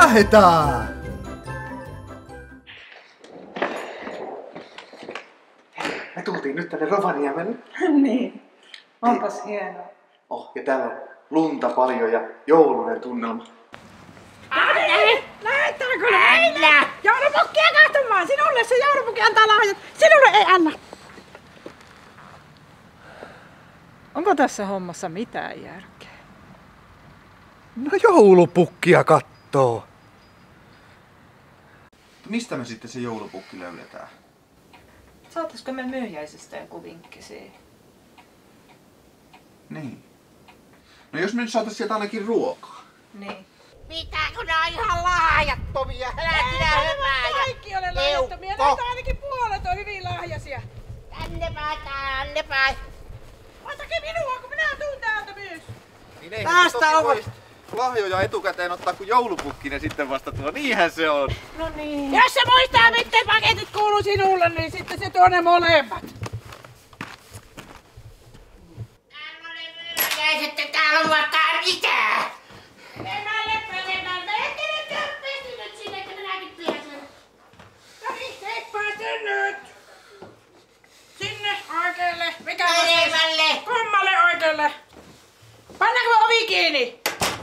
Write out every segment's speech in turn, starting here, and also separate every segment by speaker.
Speaker 1: lähetään! Me tultiin nyt tänne Rovaniemelle.
Speaker 2: Niin. Onpas hienoa.
Speaker 1: Oh, ja täällä on lunta paljon ja joulunen tunnelma.
Speaker 2: Lähettääkö ne? Joulupukkia katsomaan! Sinulle se joulupukki antaa lahjat, sinulle ei anna! Onko tässä hommassa mitään järkeä?
Speaker 1: No joulupukkia kattoo. Mistä me sitten se joulupukki löydetään?
Speaker 2: Saataisiko me myyjäisestä joku vinkki siihen?
Speaker 1: Niin. No jos me nyt saatais sieltä ainakin ruokaa.
Speaker 2: Niin.
Speaker 3: Mitä kun ne on ihan lahjattomia? Älä sinä hyvää.
Speaker 2: Kaikki ole lahjattomia, näitä ainakin puolet on hyvin lahjaisia.
Speaker 3: Tänne päin.
Speaker 2: Otakin minua, kun minä tuun täältä myös.
Speaker 1: Niin ei
Speaker 3: Tästä on.
Speaker 1: Lahjoja etukäteen ottaa, kun joulupukki ne sitten vasta tuo. Niinhän se on.
Speaker 2: No niin. Jos se muistaa, miten paketit kuuluu sinulle, niin sitten se tuo ne molemmat.
Speaker 3: Täällä oli myyjäiset, täällä on vaikka mitään. Pesälle. Me ette nyt ole pystynyt sinne, että minäkin pääsen.
Speaker 2: No niin, teippaat nyt. Sinne oikealle. Mikä
Speaker 3: Pesälle.
Speaker 2: Kummalle oikealle. Pannaanko ovi kiinni?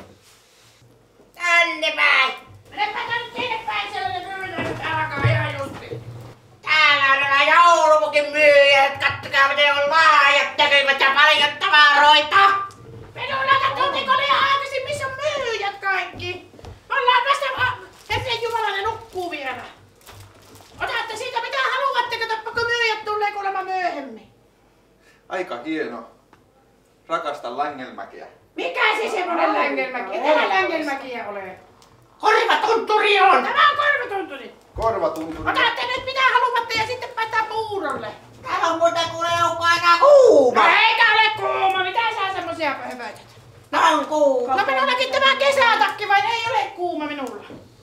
Speaker 3: Tänne päin.
Speaker 2: Menepä tänne sinne päin, siellä ne myyjät alkaa ihan justi.
Speaker 3: Täällä on nämä joulupukin myyjät. Kattokaa miten on laajat näkymät ja paljon tavaroita.
Speaker 2: Minulla katsottiin liian aikaisin, missä on myyjät kaikki. Me ollaan vasta Herran Jumala, ne nukkuu vielä. Otatte siitä mitä haluatte, katsoppa kun myyjät tulee kuulemma myöhemmin.
Speaker 1: Aika hieno. Rakastan Längelmäkeä.
Speaker 2: Mikä se semmonen Längelmäki? Ei täällä Längelmäkiä ole.
Speaker 3: Korvatunturi on.
Speaker 2: Tämä on korvatunturi.
Speaker 1: Korvatunturi.
Speaker 2: Otatte nyt mitä haluatte ja sitten päästään puurolle.
Speaker 3: Täällä on muuten kuule joukko aika kuuma.
Speaker 2: No eikä ole kuuma, mitä sä semmosia höpötät?
Speaker 3: No on kuuma.
Speaker 2: No minullakin tämä kesätakki vai ei ole kuuma minulla?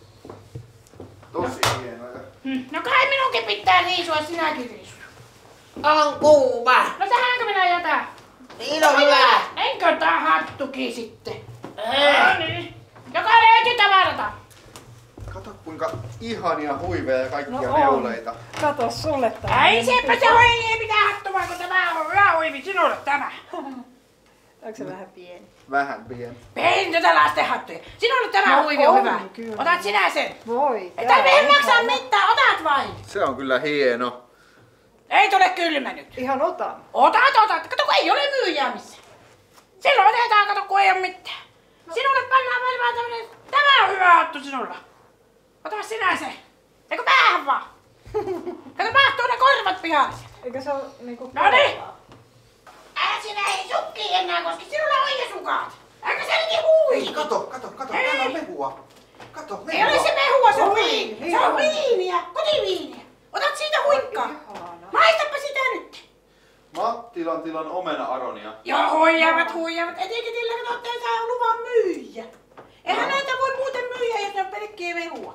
Speaker 1: Tosi hienoja.
Speaker 2: No kai minunkin pitää riisua, sinäkin riisua.
Speaker 3: On kuuma.
Speaker 2: No tähänkö minä jätän?
Speaker 3: Siinä on hyvä.
Speaker 2: Enkö tää hattukin sitten? No niin. Joka löytyy tavarata.
Speaker 1: Kato kuinka ihania huiveja ja kaikkia neuleita.
Speaker 4: Kato sulle tää.
Speaker 2: Ei seppä se hui, ei mitään hattua, kun tämä on hyvä huivi sinulle tämä.
Speaker 4: Onko se vähän pieni?
Speaker 1: Vähän pieni.
Speaker 2: Pein tätä lastenhattuja. Sinulle tämä huivi on hyvä.
Speaker 4: Kyllä.
Speaker 2: Otat sinä sen.
Speaker 4: Voi.
Speaker 2: Ei tarvitse maksaa mitään, otat vain.
Speaker 1: Se on kyllä hieno.
Speaker 2: Ei tule kylmä nyt.
Speaker 4: Ihan otan.
Speaker 2: Otat. Kato kun ei ole myyjää missään. Silloin otetaan, kato kun ei ole mitään. Sinulle pannaan vaan tämmönen, tämä on hyvä hattu sinulla. Ota sinä se. Eikö päähän vaan? Kato mahtuu ne korvat pihalle.
Speaker 4: Eikö se ole niinku...
Speaker 2: Noniin. Älä sinä ei sukki enää, koska sinulla on jo sukat. Älä se olikin hui.
Speaker 1: Kato. Täällä on mehua. Kato, mehua.
Speaker 2: Ei ole se mehua, se on
Speaker 4: Oi,
Speaker 2: viini. Se on viiniä, kotiviiniä. Otat siitä huikkaa.
Speaker 4: Ihana.
Speaker 2: Maistapa sitä nyt.
Speaker 1: Mattilan tilan omena-aronia.
Speaker 2: Joo, huijaavat. Etenkin sillä katsotte, että saa luvan myyjä. Eihän näitä voi muuten myyjä, jos ne on pelkkiä mehua.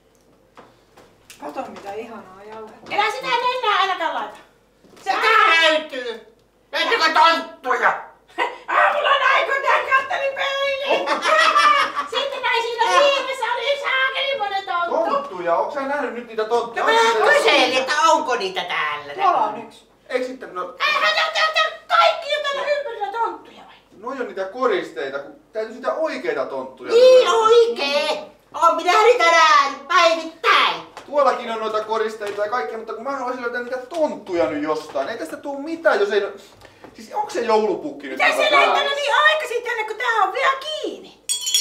Speaker 4: Kato mitä ihanaa jauhetta.
Speaker 2: Elä sitä nenää ainakaan laita.
Speaker 3: Mitä löytyy? Löytyykö tonttuja?
Speaker 2: Aamulla näin, kun tää katteli peiliin. Sitten näin siinä viimessä oli saakeli monen tonttu.
Speaker 1: Tonttuja? Onko sä nähnyt nyt niitä tonttuja?
Speaker 3: No mä kyselin, että onko niitä täällä.
Speaker 4: Tuolla on yksi.
Speaker 1: Eikö sitten, no,
Speaker 2: Eihän kaikki jo täällä ympärillä tonttuja vai?
Speaker 1: noi on niitä koristeita, kun täytyy sitä oikeita tonttuja.
Speaker 3: Niin oikee. On minä niitä nähnyt päivittäin.
Speaker 1: Tuollakin on noita koristeita ja kaikkea, mutta kun mä haluaisin löytää niitä tonttuja nyt jostain. Ei tästä tuu mitään, jos ei... Siis onko se joulupukki nyt?
Speaker 2: Mitä
Speaker 1: täällä
Speaker 2: se
Speaker 1: päällä?
Speaker 2: lentänyt niin aikaisin tänne, kun tää on vielä kiinni?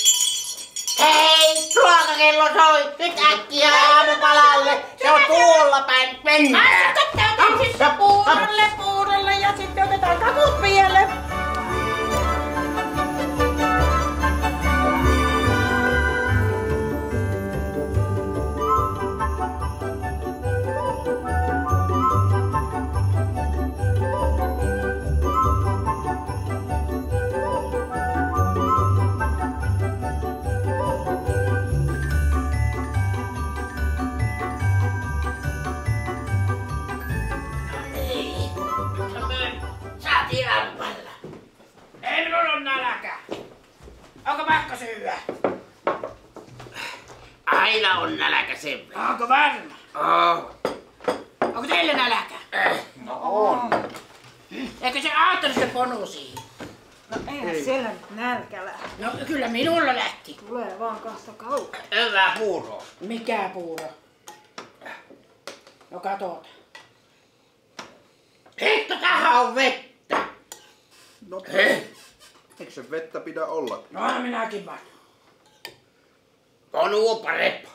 Speaker 3: Hei, ruokakello soi. Nyt äkkiä aamupalalle. Se on tuolla päin. Mennään.
Speaker 2: Sitten puurolle ja sitten otetaan kakut vielä.
Speaker 3: sen verran.
Speaker 2: Onko varma?
Speaker 3: Oh.
Speaker 2: Onko teillä nälkä?
Speaker 1: No on.
Speaker 2: Eikö se aattanut se ponu siihen?
Speaker 4: No eihän siellä nyt nälkä lähde.
Speaker 2: No kyllä minulla lähti.
Speaker 4: Tulee vaan kahta kaukaa.
Speaker 3: Hyvää puuroa.
Speaker 2: Mikä puuro? No katota.
Speaker 3: Hitto, tähän on vettä.
Speaker 1: No, eikö se vettä pidä olla?
Speaker 2: No minäkin vaan.
Speaker 3: On uopareppa.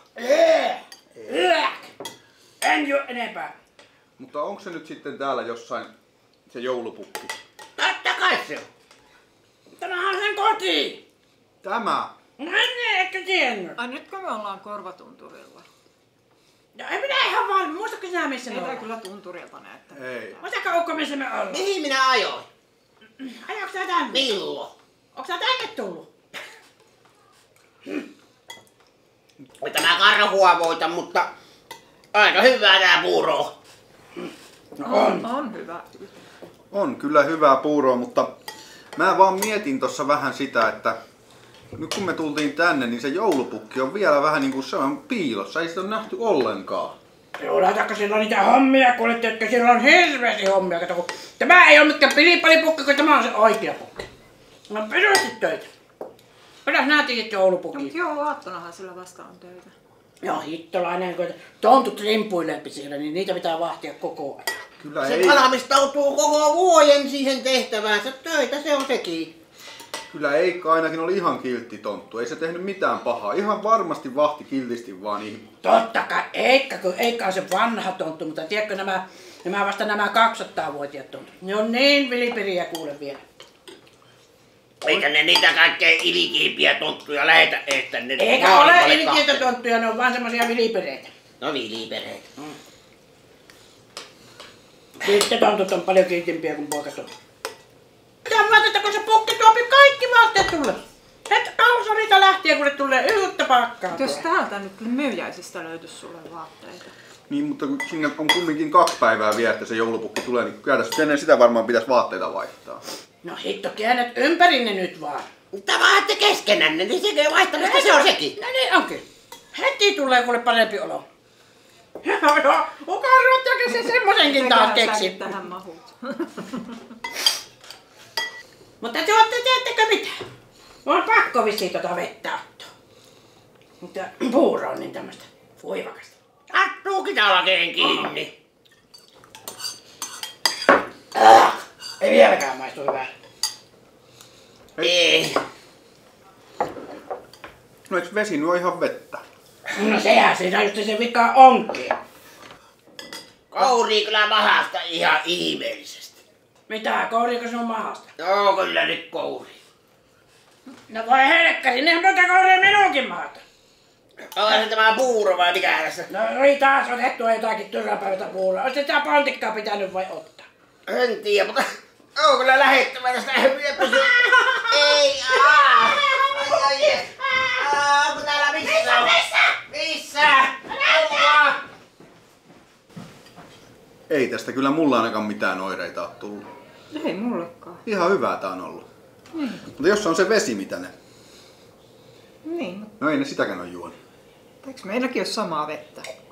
Speaker 2: En juo enempää.
Speaker 1: Mutta onko se nyt sitten täällä jossain se joulupukki?
Speaker 3: Totta kai se on.
Speaker 2: Tämähän on sen koti.
Speaker 1: Tämä?
Speaker 2: No en ehkä tiennyt.
Speaker 4: Ai nytkö me ollaan korvatunturilla?
Speaker 2: No en minä ihan vaan. Muistatko sinä missä
Speaker 4: Ei
Speaker 2: me
Speaker 4: tää
Speaker 2: ollaan?
Speaker 4: kyllä tunturilta näyttää.
Speaker 1: Ei.
Speaker 2: Muistatko Ukko missä me ollaan?
Speaker 3: Mihin minä ajoin?
Speaker 2: Ajoitko sä tänne?
Speaker 3: Milloin?
Speaker 2: Onko sä tänne tullut?
Speaker 3: Ei tämä karhua voita, mutta aika hyvää tää puuro.
Speaker 4: On hyvä.
Speaker 1: On kyllä hyvää puuroa, mutta mä vaan mietin tossa vähän sitä, että nyt kun me tultiin tänne, niin se joulupukki on vielä vähän niin kuin se on piilossa. Ei sitä ole nähty ollenkaan.
Speaker 2: Joo, laitakko sillä on niitä hommia, kuulette, että sillä on hirveästi hommia. Kato, kun tämä ei ole mikään pilipalipukki, kun tämä on se oikea pukki. No perästi töitä. Peräs nää tiedät
Speaker 4: No,
Speaker 2: joulupukki.
Speaker 4: mutta joo, aattonahan sillä vasta on töitä.
Speaker 2: Joo, hittolainen, kun tontut rimpuileepi siellä, niin niitä pitää vahtia koko ajan.
Speaker 1: Kyllä
Speaker 3: Se
Speaker 1: ei,
Speaker 3: valmistautuu koko vuoden siihen tehtäväänsä. Töitä se on sekin.
Speaker 1: kyllä Eikka ainakin oli ihan kiltti tonttu. Ei se tehnyt mitään pahaa. Ihan varmasti vahti kiltisti vaan niin.
Speaker 2: Totta kai, Eikka on se vanha tonttu, mutta tiedätkö nämä 200-vuotiaat tontut. Ne on niin vilipiriä kuule vielä.
Speaker 3: Eikä ne niitä kaikkein ilikiimpiä tonttuja lähetä ees tänne.
Speaker 2: Eikä ole ilkiitä tonttuja, ne on vaan semmosia vilipireitä.
Speaker 3: No vilipereitä.
Speaker 2: Sitten tontut on paljon kiitimpiä kuin poikatontut. Mitä muuta, kun se pukki tuopi kaikki vaatteet sulle? Et kalsorita lähtien, kun ne tulee yhtä pakkaa.
Speaker 4: Jos täältä nyt myyjäisistä löytyisi sulle vaatteita.
Speaker 1: Niin, mutta kun sinne on kumminkin 2 päivää vielä, että se joulupukki tulee, niin kyllä tässä ennen sitä varmaan pitäisi vaatteita vaihtaa.
Speaker 2: No hitto, käännät ympäri ne nyt vaan.
Speaker 3: Mutta vaatte keskenänne, niin sekin vaihtamista se on sekin.
Speaker 2: No niin onkin. Heti tulee kuule parempi olo. Joo, kuka ruottaako se semmosenkin taas
Speaker 4: Mitähän
Speaker 2: keksi?
Speaker 4: säkin tähän mahut.
Speaker 2: Mutta te ootte, teettekö mitä? On pakko vissiin tota vettä ottaa. Mutta puuro on niin tämmöstä voivakasta.
Speaker 3: Tarttuu jalkeen kiinni.
Speaker 2: Ei vieläkään maistu hyvää.
Speaker 3: Ei.
Speaker 1: No eikö vesi nyt ole ihan vettä?
Speaker 2: No sehän siinä just se vika onkin.
Speaker 3: Kourii kyllä mahasta ihan ihmeellisesti.
Speaker 2: Mitä, kouriiko sinun mahasta?
Speaker 3: Joo, kyllä nyt kourii.
Speaker 2: No voi helkkari, nehän tuota kourii minunkin mahasta.
Speaker 3: Onko se tämä puuro vai mikä tässä?
Speaker 2: No oli taas otettua jotakin turhapäivästä puuroa. Olisi sitä pontikkaa pitänyt vai ottaa?
Speaker 3: En tiedä, mutta on kyllä lähettämällä sitä hyviä pysyä. Ei, onko täällä missä? Missä? Apua!
Speaker 1: Ei tästä kyllä mulla ainakaan mitään oireita ole tullut.
Speaker 4: Ei mullekaan.
Speaker 1: Ihan hyvää tää on ollut. Mutta jos on se vesi, mitä ne...
Speaker 4: Niin,
Speaker 1: No ei ne sitäkään ole juonut.
Speaker 4: eikö meilläkin ole samaa vettä?